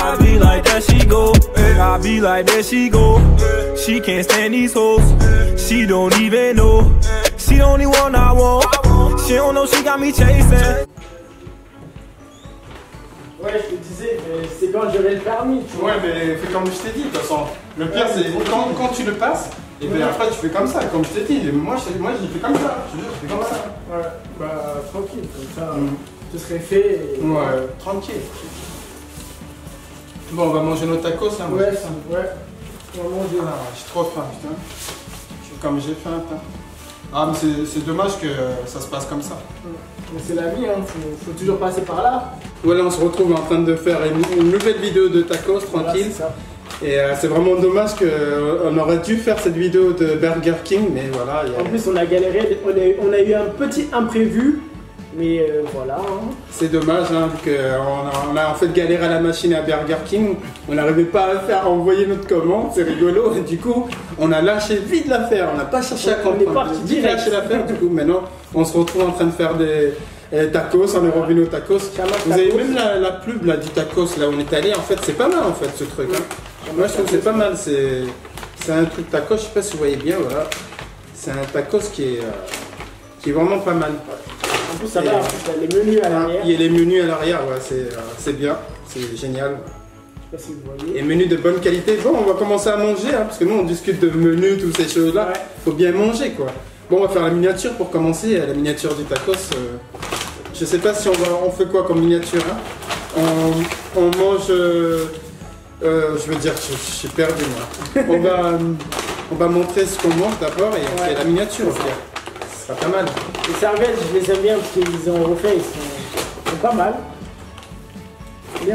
I be like that she go, I be like that she go. She can't stand these hoes, she don't even know. She the only one I want, she don't know she got me chasing. Ouais, je te disais, c'est quand j'aurai le permis. Tu vois. Ouais, mais fais comme je t'ai dit, de toute façon. Le pire, c'est quand tu le passes, et bien après tu fais comme ça, comme je t'ai dit. Moi j'ai fait comme ça, je te jure, je fais comme ça. Ouais, bah tranquille, comme ça, ce serait fait. Et... Ouais, tranquille. Bon, on va manger nos tacos là. Ouais, ouais. On va manger là. J'ai trop faim, putain. Comme j'ai faim, putain. Ah, mais c'est dommage que ça se passe comme ça. Mais c'est la vie, hein. Faut toujours passer par là. Voilà, on se retrouve en train de faire une nouvelle vidéo de tacos, tranquille. Voilà, et c'est vraiment dommage qu'on aurait dû faire cette vidéo de Burger King, mais voilà. En plus, on a galéré, on a eu un petit imprévu, mais voilà. Hein. C'est dommage, hein, vu qu'on a en fait galéré à la machine à Burger King. On n'arrivait pas à faire envoyer notre commande, c'est rigolo. Et du coup, on a lâché vite l'affaire, on n'a pas cherché à comprendre. On est parti vite lâché l'affaire, du coup, maintenant, on se retrouve en train de faire des tacos, on est revenu aux tacos. Vous avez même la pub là, du tacos, là où on est allé, en fait, c'est pas mal en fait ce truc. Hein. Moi je trouve que c'est pas mal, c'est un truc tacos, je sais pas si vous voyez bien, voilà. C'est un tacos qui est vraiment pas mal. En plus ça va, en plus, les menus à l'arrière. Il y a les menus à l'arrière, ouais, c'est bien, c'est génial. Je sais pas si vous voyez. Et menus de bonne qualité. Bon, on va commencer à manger, hein, parce que nous on discute de menus, toutes ces choses-là. Ouais. Faut bien manger quoi. Bon, on va faire la miniature pour commencer, la miniature du tacos. Je sais pas si on fait quoi comme miniature. Hein. On mange. Je veux dire, je suis perdu moi. on va montrer ce qu'on mange d'abord et on fait la miniature. Ce sera pas mal. Les serviettes, je les aime bien parce qu'ils ont refait, ils sont pas mal. Bien.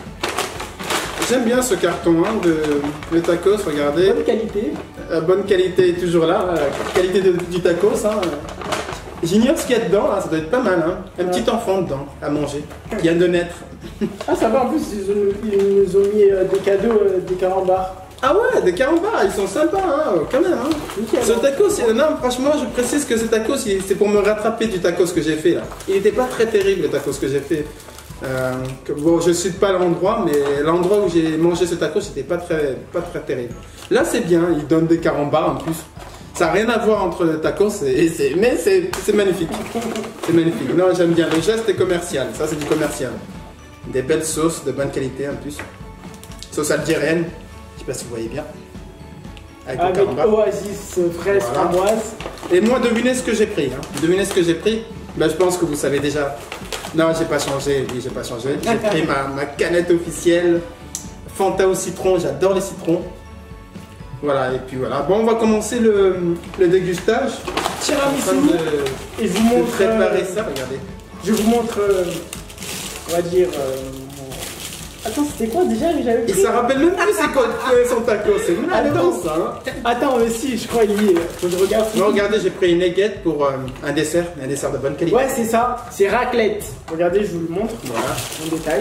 J'aime bien ce carton hein, de tacos, regardez. Bonne qualité. Bonne qualité est toujours là, la qualité du tacos. Hein. J'ignore ce qu'il y a dedans, hein, ça doit être pas mal. Hein. Un petit enfant dedans à manger, qui vient de naître. Ah ça va, en plus ils nous ont mis des cadeaux, des carambars. Ah ouais, des carambars, ils sont sympas hein, quand même. Hein. Nickel, ce tacos, non franchement je précise que ce tacos, c'est pour me rattraper du tacos que j'ai fait là. Il n'était pas très terrible le tacos que j'ai fait. Bon, je ne cite pas l'endroit, mais l'endroit où j'ai mangé ce tacos, c'était pas très terrible. Là c'est bien, ils donnent des carambars en plus. Ça n'a rien à voir entre le tacos mais c'est magnifique. C'est magnifique. Non, j'aime bien. Le geste est commercial. Ça, c'est du commercial. Des belles sauces de bonne qualité en plus. Sauce algérienne. Je sais pas si vous voyez bien. Avec oasis, fraise, framboise. Et moi, devinez ce que j'ai pris. Hein. Devinez ce que j'ai pris. Ben, je pense que vous savez déjà. Non, j'ai pas changé. Oui, j'ai pas changé. J'ai pris ma canette officielle. Fanta au citron. J'adore les citrons. Voilà, et puis voilà. Bon, on va commencer le dégustage. Tiramisu. Et je vous montre. Préparer ça, regardez. Je vous montre. On va dire. Attends, c'était quoi déjà que j'avais pris? Il s'en rappelle même plus c'est quoi son taco. C'est malheureux ça. Hein. Attends, mais si, je crois qu'il y est. Faut que je regarde. Non, regardez, j'ai pris une aiguette pour un dessert de bonne qualité. Ouais, c'est ça. C'est raclette. Regardez, je vous le montre. Voilà. En détail.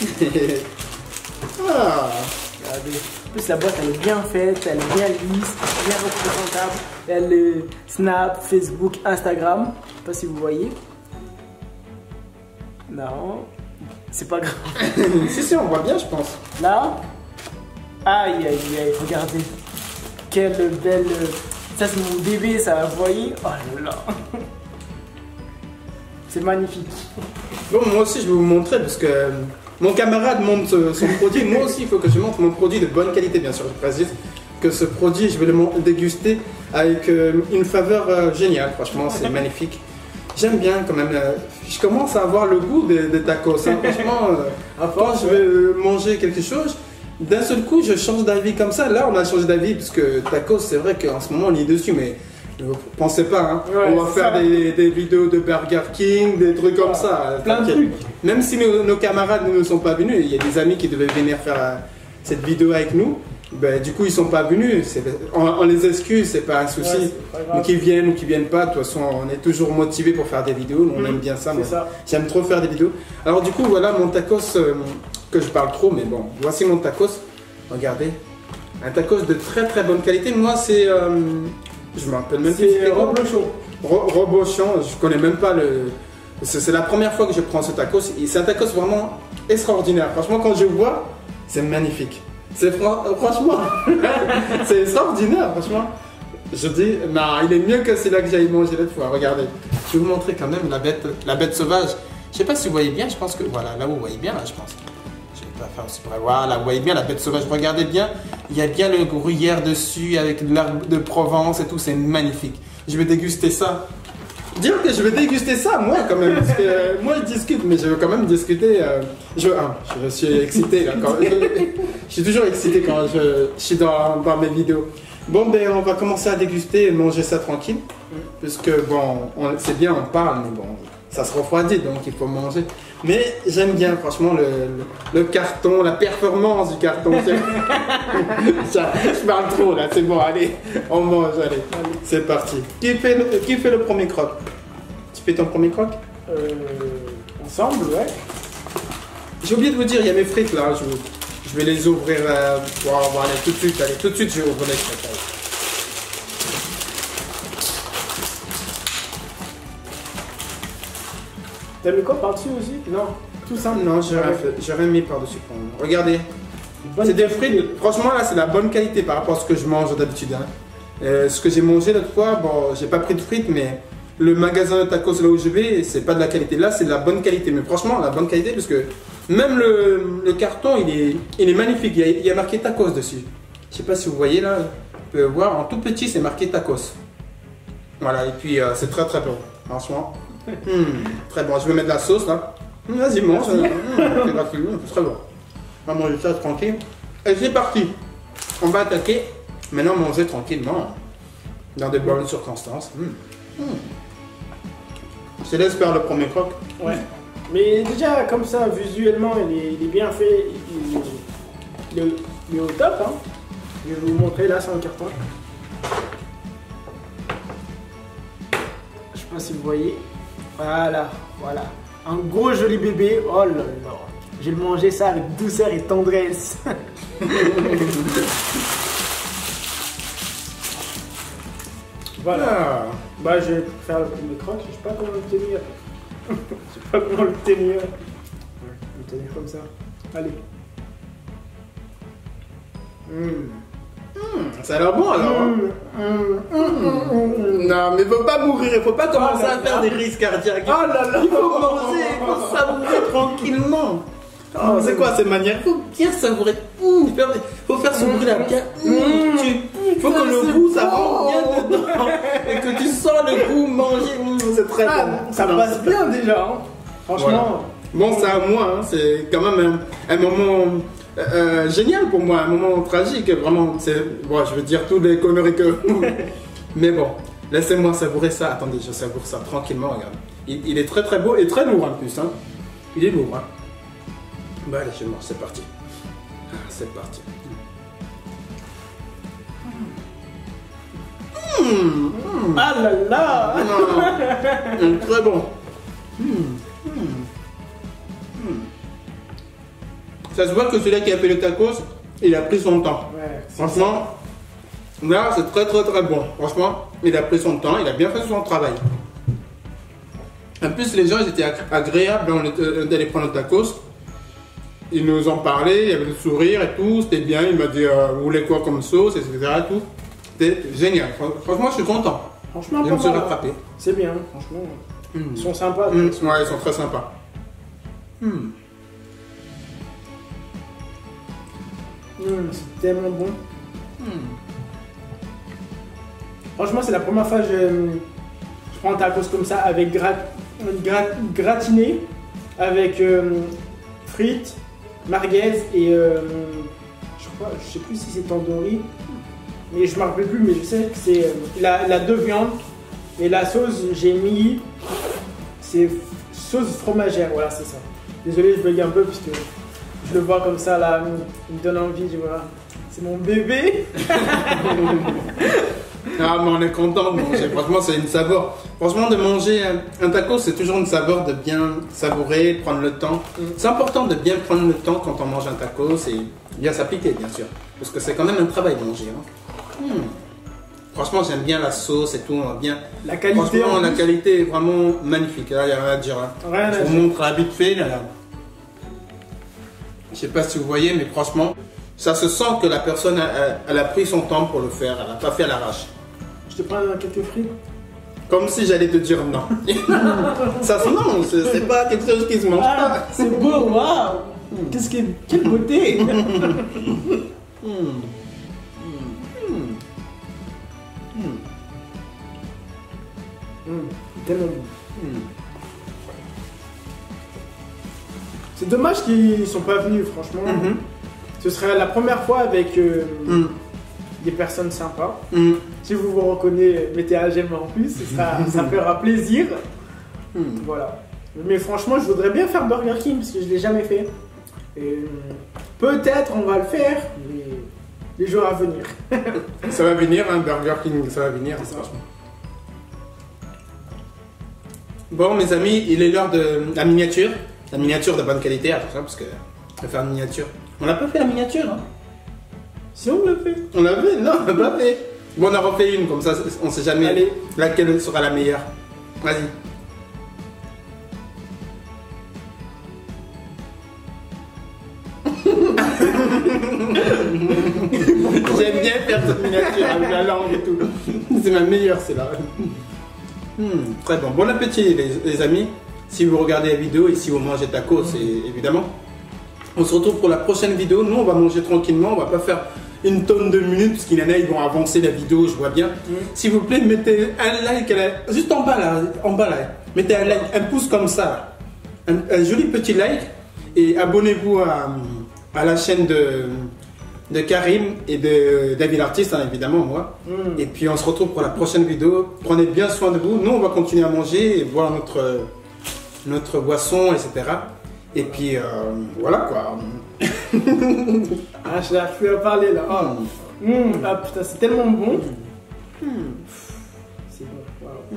Ah. Regardez. En plus, la boîte elle est bien faite, elle est bien lisse, bien représentable. Elle est Snap, Facebook, Instagram. Je sais pas si vous voyez. Non, c'est pas grave. si, on voit bien, je pense. Là, aïe, aïe, aïe, regardez. Quelle belle. Ça, c'est mon bébé, ça, vous voyez? Oh là là. C'est magnifique. Bon, moi aussi, je vais vous montrer parce que. Mon camarade montre son produit, moi aussi il faut que je montre mon produit de bonne qualité bien sûr, je précise que ce produit je vais le déguster avec une faveur géniale, franchement c'est magnifique. J'aime bien quand même, je commence à avoir le goût des tacos, hein. Franchement quand je vais manger quelque chose, d'un seul coup je change d'avis comme ça, là on a changé d'avis parce que tacos c'est vrai qu'en ce moment on est dessus mais... Ne pensez pas, hein. Ouais, on va faire des vidéos de Burger King, des trucs comme ça. Plein de trucs. Même si nos camarades ne sont pas venus, il y a des amis qui devaient venir faire cette vidéo avec nous. Ben, du coup, ils sont pas venus. On les excuse, c'est pas un souci. Ouais, qu'ils viennent ou qu'ils viennent pas, de toute façon, on est toujours motivés pour faire des vidéos. On aime bien ça. J'aime trop faire des vidéos. Alors, du coup, voilà mon tacos, que je parle trop, mais bon, voici mon tacos. Regardez. Un tacos de très très bonne qualité. Moi, c'est. Je me rappelle même plus. C'est Robochon. Robochon, je connais même pas le. C'est la première fois que je prends ce tacos et c'est un tacos vraiment extraordinaire. Franchement, quand je vois, c'est magnifique. C'est franchement, c'est extraordinaire, franchement. Je dis, non, il est mieux que celui-là que j'avais mangé l'autre fois. Regardez, je vais vous montrer quand même la bête sauvage. Je sais pas si vous voyez bien, je pense que, voilà, là vous voyez bien, là je pense. Je vais pas faire aussi près. Voilà, vous voyez bien la bête sauvage. Regardez bien, il y a bien le gruyère dessus avec l'arbre de Provence et tout, c'est magnifique. Je vais déguster ça. Dire que je vais déguster ça, moi quand même, parce que moi je discute, mais je veux quand même discuter. Je suis excité là, je suis toujours excité quand je suis dans mes vidéos. Bon, ben on va commencer à déguster et manger ça tranquille, puisque bon, c'est bien, on parle, mais bon, ça se refroidit, donc il faut manger. Mais j'aime bien, franchement, le carton, la performance du carton. Je parle trop là, c'est bon, allez, on mange, allez, c'est parti. Qui fait le premier croc? Tu fais ton premier croc? Ensemble, ouais. J'ai oublié de vous dire, il y a mes frites là, je vais les ouvrir. Bon, allez, tout de suite, je vais ouvrir les frites. T'as mis quoi par-dessus aussi? Non, tout simple. Non, j'ai rien mis par-dessus. Regardez, c'est des frites. Franchement, là, c'est la bonne qualité par rapport à ce que je mange d'habitude. Hein. Ce que j'ai mangé l'autre fois, bon, j'ai pas pris de frites, mais le magasin de tacos là où je vais, c'est pas de la qualité. Là, c'est de la bonne qualité. Mais franchement, la bonne qualité, parce que même le carton, il est magnifique. Il y a marqué tacos dessus. Je sais pas si vous voyez là, vous pouvez voir, en tout petit, c'est marqué tacos. Voilà, et puis c'est très très bon, franchement. Très bon, je vais mettre de la sauce là. Vas-y, mange. C'est gratuit, c'est très bon. On va manger ça tranquille. Et c'est parti. On va attaquer. Maintenant, manger tranquillement. Dans de bonnes circonstances. Je te laisse faire le premier croc. Ouais. Mais déjà, comme ça, visuellement, il est bien fait. Il est au top. Hein. Je vais vous montrer là sur le carton. Je sais pas si vous voyez. Voilà. Un gros joli bébé. Oh là là. Je vais le manger ça avec douceur et tendresse. Voilà. Bah, je vais faire le premier croc. Je sais pas comment le tenir. Je sais pas comment le tenir. Ouais, le tenir comme ça. Allez. Ça a l'air bon alors. Non, mais faut pas mourir, faut pas commencer à faire des crises cardiaques. Oh là là. Il faut manger, il faut savourer tranquillement. Oh, c'est quoi ces manières? Il faut bien savourer. Faut faire ce bruit là bien. Il faut que le goût ça rentre bien dedans et que tu sens le goût manger. C'est très bon. Ça passe bien déjà. Hein. Franchement. Voilà. Bon, c'est à moi, hein. C'est quand même un moment génial pour moi, un moment tragique. Vraiment, bon, je veux dire toutes les conneries que. Mais bon, laissez-moi savourer ça. Attendez, je savoure ça tranquillement. Regarde, il est très très beau et très lourd en plus. Hein. Il est lourd. Hein. Bah allez, je mange, c'est parti. C'est parti. Ah là là. Très bon. Ça se voit que celui-là qui a fait le tacos, il a pris son temps. Ouais, franchement, là c'est très très très bon. Franchement, il a pris son temps, il a bien fait son travail. En plus, les gens ils étaient agréables, on allait prendre le tacos. Ils nous en parlaient, il y avait le sourire et tout, c'était bien. Il m'a dit, vous voulez quoi comme sauce, etc. Tout. C'était génial. Franchement, je suis content. Franchement, je me suis rattrapé. C'est bien, franchement. Ils sont sympas. Ouais, ils sont très sympas. C'est tellement bon. Franchement, c'est la première fois que je prends un tacos comme ça avec gratiné, avec frites, merguez et je sais plus si c'est tandoori, mais je ne me rappelle plus, mais je sais que c'est la deux viandes et la sauce j'ai mis c'est sauce fromagère, voilà c'est ça. Désolé, je bug un peu parce que je le vois comme ça là, il me donne envie, je vois. C'est mon bébé. Ah, mais on est content de manger. Franchement, c'est une saveur. Franchement, de manger un tacos, c'est toujours une saveur de bien savourer, de prendre le temps. C'est important de bien prendre le temps quand on mange un tacos et bien s'appliquer, bien sûr. Parce que c'est quand même un travail de manger. Hein. Franchement, j'aime bien la sauce et tout. Bien. La qualité. Franchement, la qualité est vraiment magnifique. Là, il n'y a rien à dire. Hein. Je vous montre vite fait. Là. Je sais pas si vous voyez, mais franchement, ça se sent que la personne, elle a pris son temps pour le faire, elle n'a pas fait à l'arrache. Je te prends quelques frites. Comme si j'allais te dire non. Ça se non, c'est pas quelque chose qui se mange Ah, pas. c'est beau, waouh. Quelle beauté. Tellement bon. C'est dommage qu'ils sont pas venus, franchement. Ce serait la première fois avec des personnes sympas. Si vous vous reconnaissez, mettez un j'aime en plus, ça fera plaisir. Voilà. Mais franchement, je voudrais bien faire Burger King parce que je l'ai jamais fait. Et peut-être on va le faire, mais les jours à venir. Ça va venir, hein, Burger King, ça va venir, franchement. Bon, mes amis, il est l'heure de la miniature. La miniature de bonne qualité, attention, parce que on va faire une miniature. On n'a pas fait la miniature, hein? Si on l'a fait. On l'a fait? Non, on l'a pas fait. Bon, on a refait une, comme ça, on sait jamais. Allez. Laquelle sera la meilleure. Vas-y. J'aime bien faire cette miniature avec la langue et tout. C'est ma meilleure, c'est là. Très bon. Bon appétit, les amis. Si vous regardez la vidéo et si vous mangez tacos, évidemment. On se retrouve pour la prochaine vidéo. Nous, on va manger tranquillement. On va pas faire une tonne de minutes parce qu'il y en a, ils vont avancer la vidéo, je vois bien. S'il vous plaît, mettez un like, juste en bas là. Mettez un like, un pouce comme ça. Un joli petit like. Et abonnez-vous à la chaîne de Karim et de David l'artiste, hein, évidemment, moi. Et puis on se retrouve pour la prochaine vidéo. Prenez bien soin de vous. Nous, on va continuer à manger et boire notre boisson, etc. Et puis voilà quoi. Ah, je n'arrive plus à parler là. Ah putain, c'est tellement bon. C'est bon. Wow.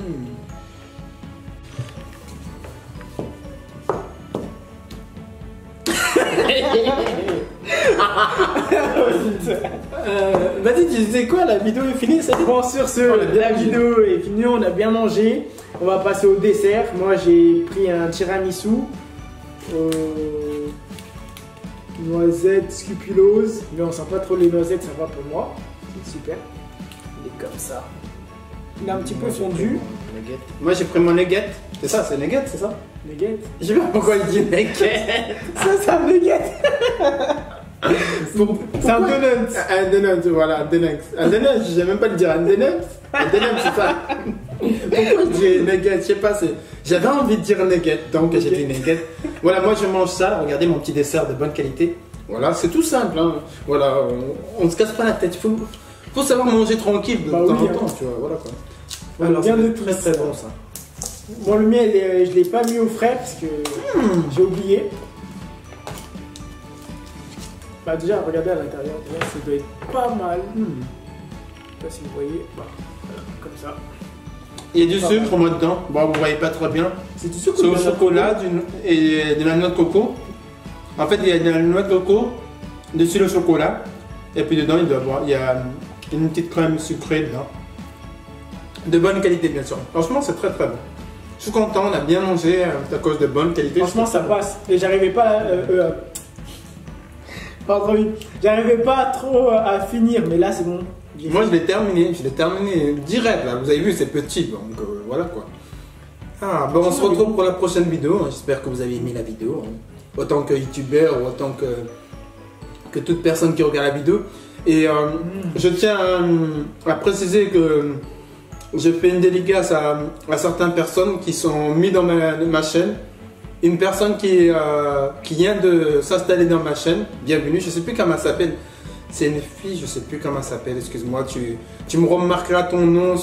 Vas-y, tu disais quoi? La vidéo est finie, c'est Bon, sur ce, la vidéo est finie, on a bien mangé. On va passer au dessert. Moi, j'ai pris un tiramisu. Noisettes, scrupulose. Mais on sent pas trop les noisettes, ça va pour moi. C'est super. Il est comme ça. Il est un petit peu fondu. Moi j'ai pris mon nugget. C'est ça, c'est nugget, c'est ça? Nugget. Je sais pas pourquoi il dit nugget. Ça, c'est un nugget. C'est un donut. Un donut, voilà, un donut. Un donut, je sais même pas le dire. Un donut. Un donut, c'est ça. Pourquoi je dis nugget? Je sais pas, j'avais envie de dire nugget, donc j'ai dit nugget. Voilà, moi je mange ça. Regardez mon petit dessert de bonne qualité. Voilà, c'est tout simple. Hein. Voilà, on se casse pas la tête. Faut savoir manger tranquille de temps en temps, tu vois. Voilà quoi. Alors, bien de très très bon ça. Bon, le miel, je l'ai pas mis au frais parce que j'ai oublié. Bah, déjà, regardez à l'intérieur, ça doit être pas mal. Je sais pas si vous voyez. Bah, voilà, comme ça. Il y a du sucre moi dedans. Bon, vous voyez pas très bien. C'est du sucre C'est au chocolat et de la noix de coco. En fait, il y a de la noix de coco, dessus le chocolat. Et puis dedans, il y a une petite crème sucrée dedans. De bonne qualité, bien sûr. Franchement, c'est très très bon. Je suis content, on a bien mangé à cause de bonne qualité. Franchement, ça passe. Et j'arrivais pas pardon, j'arrivais pas trop à finir, mais là c'est bon. Moi je l'ai terminé direct là. Vous avez vu, c'est petit, donc voilà quoi. Ah, bon, on se retrouve pour la prochaine vidéo. J'espère que vous avez aimé la vidéo. Autant que youtubeur ou autant que toute personne qui regarde la vidéo. Et je tiens à préciser que je fais une dédicace à certaines personnes qui sont mises dans ma chaîne. Une personne qui vient de s'installer dans ma chaîne, bienvenue, je ne sais plus comment elle s'appelle. C'est une fille, je ne sais plus comment elle s'appelle, excuse-moi. Tu me remarqueras ton nom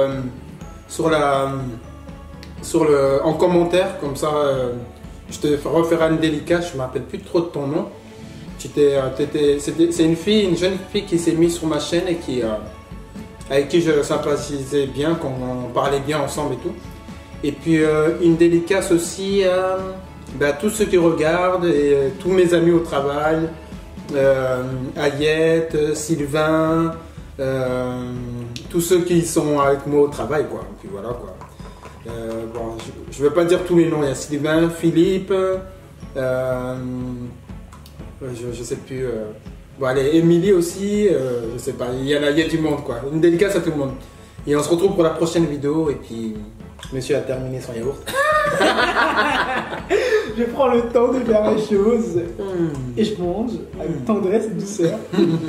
en commentaire, comme ça je te referai une dédicace, je ne me rappelle plus trop de ton nom. C'est une jeune fille qui s'est mise sur ma chaîne et avec qui je sympathisais bien, qu'on parlait bien ensemble et tout. Et puis une dédicace aussi à tous ceux qui regardent et tous mes amis au travail, Ayette, Sylvain, tous ceux qui sont avec moi au travail quoi. Et puis voilà quoi. Bon, je ne vais pas dire tous les noms, il y a Sylvain, Philippe, Je sais plus. Bon, allez, Émilie aussi, je sais pas, il y a du monde quoi. Une dédicace à tout le monde. Et on se retrouve pour la prochaine vidéo. Et puis, monsieur a terminé son yaourt. Je prends le temps de faire les choses et je mange avec tendresse et douceur.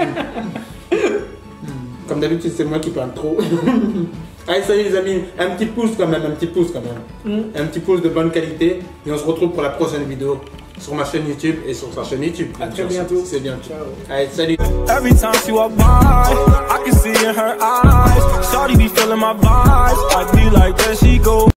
Comme d'habitude, c'est moi qui parle trop. Allez, salut les amis, un petit pouce quand même, un petit pouce de bonne qualité. Et on se retrouve pour la prochaine vidéo sur ma chaîne YouTube et sur sa chaîne YouTube. À très bientôt. C'est bien. Ciao. Allez, salut. Every time she walk by, I can see in her eyes. Shawty be feeling my vibes. I be like, there she go.